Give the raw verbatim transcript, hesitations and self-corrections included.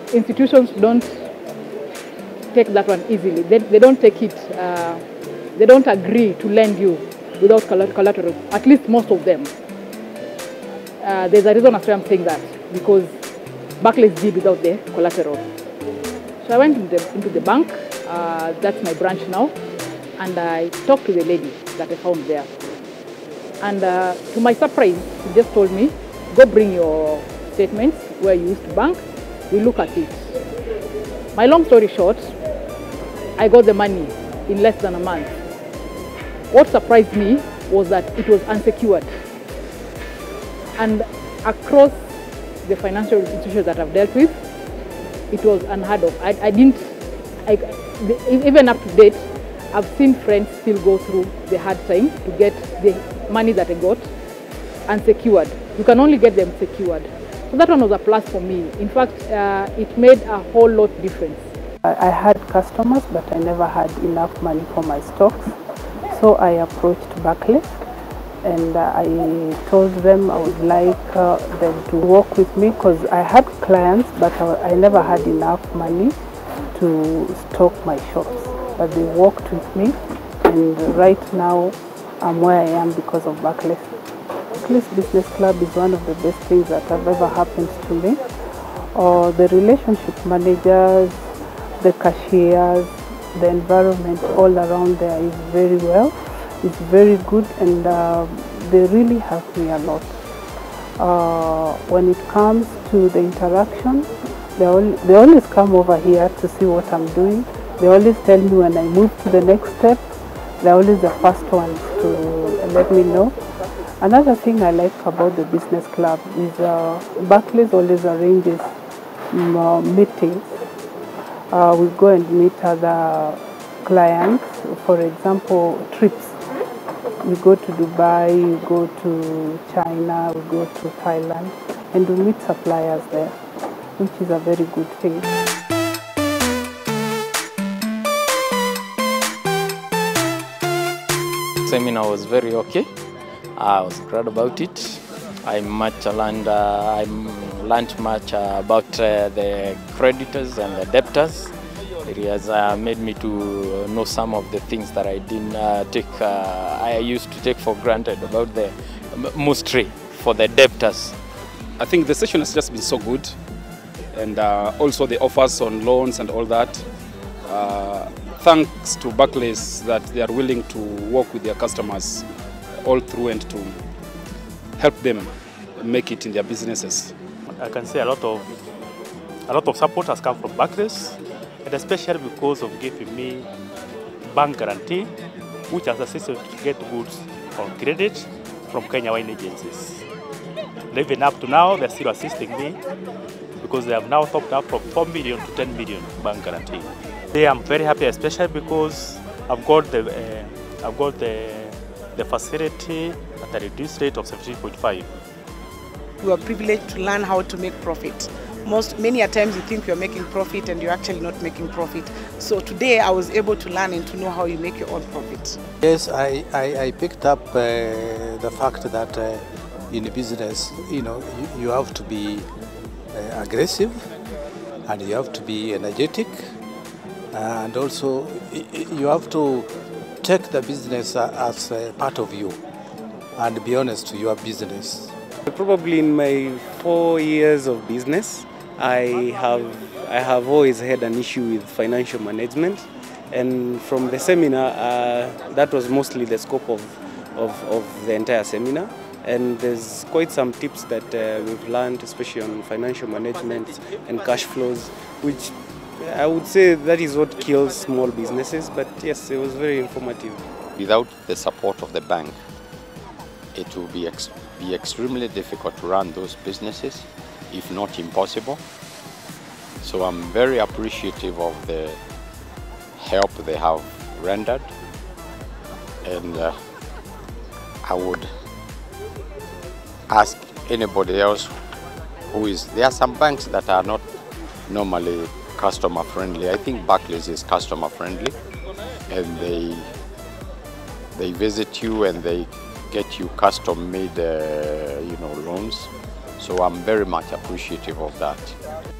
institutions don't take that one easily. They, they don't take it, uh, they don't agree to lend you without collateral, at least most of them. Uh, there's a reason as to I'm saying that, because Barclays did without the collateral. So I went into the, into the bank, uh, that's my branch now, and I talked to the lady that I found there. And uh, to my surprise, she just told me, go bring your statements where you used to bank, we look at it. My long story short, I got the money in less than a month. What surprised me was that it was unsecured. And across the financial institutions that I've dealt with, it was unheard of. I, I didn't, I, the, even up to date, I've seen friends still go through the hard time to get the money that I got unsecured. You can only get them secured. So that one was a plus for me. In fact, uh, it made a whole lot difference. I, I had customers, but I never had enough money for my stocks. So I approached Barclays and uh, I told them I would like uh, them to work with me because I had clients, but I, I never had enough money to stock my shops. But they worked with me, and right now I'm where I am because of Barclays. Barclays Business Club is one of the best things that have ever happened to me. Uh, the relationship managers, the cashiers, the environment all around there is very well. It's very good, and uh, they really help me a lot. Uh, when it comes to the interaction, they, all, they always come over here to see what I'm doing. They always tell me when I move to the next step. They're always the first ones to let me know. Another thing I like about the business club is uh, Barclays always arranges uh, meetings. Uh, we go and meet other clients, for example, trips. We go to Dubai, we go to China, we go to Thailand, and we meet suppliers there, which is a very good thing. Seminar was very okay. I was glad about it. I much learned. Uh, I learned much uh, about uh, the creditors and the debtors. It has uh, made me to know some of the things that I didn't uh, take. Uh, I used to take for granted about the mystery for the debtors. I think the session has just been so good, and uh, also the offers on loans and all that. Uh, thanks to Barclays that they are willing to work with their customers all through and to help them make it in their businesses. I can say a lot of a lot of support has come from Barclays, and especially because of giving me bank guarantee, which has assisted to get goods on credit from Kenya wine agencies. And even up to now, they're still assisting me because they have now topped up from four million to ten million bank guarantee. Today I'm very happy, especially because I've got the uh, I've got the the facility at a reduced rate of seventeen point five. We are privileged to learn how to make profit. Most many a times you think you're making profit and you're actually not making profit. So today I was able to learn and to know how you make your own profit. Yes, I, I, I picked up uh, the fact that uh, in business, you know, you, you have to be uh, aggressive and you have to be energetic, and also you have to take the business as a part of you and be honest to your business. Probably in my four years of business, I have I have always had an issue with financial management, and from the seminar, uh, that was mostly the scope of, of, of the entire seminar. And there's quite some tips that uh, we've learned, especially on financial management and cash flows, which I would say that is what kills small businesses. But yes, it was very informative. Without the support of the bank, it will be, ex be extremely difficult to run those businesses, if not impossible. So I'm very appreciative of the help they have rendered, and uh, I would ask anybody else who is, there are some banks that are not normally customer friendly. I think Barclays is customer friendly, and they they visit you and they get you custom made uh, you know, loans. So I'm very much appreciative of that.